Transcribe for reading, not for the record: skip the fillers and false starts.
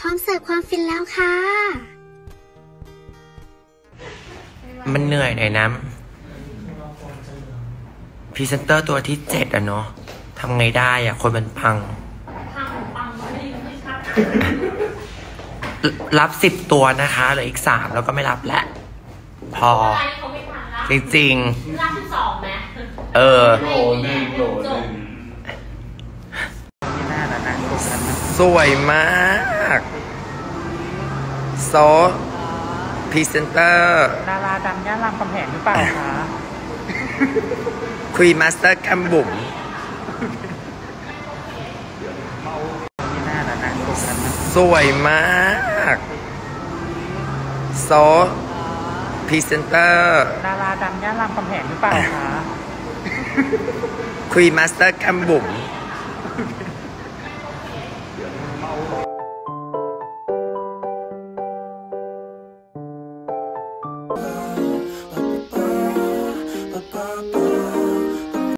พร้อมเสิร์ฟความฟินแล้วค่ะมันเหนื่อยหน่อยนะพรีเซนเตอร์ตัวที่7อะเนาะทำไงได้อะคนมันพังรับ10ตัวนะคะเหลืออีก3แล้วก็ไม่รับแล้วพอจริงๆรับ12ไหมโหลสวยมากโซพรีเซนเตอร์ดาราดังย่านรามคำแหงหรือเปล่าคะคุยมาสเตอร์กัมบุ๋มสวยมากโซพรีเซนเตอร์ดาราดังย่านรามคำแหงหรือเปล่าคะคุยมาสเตอร์กัมบุ๋ม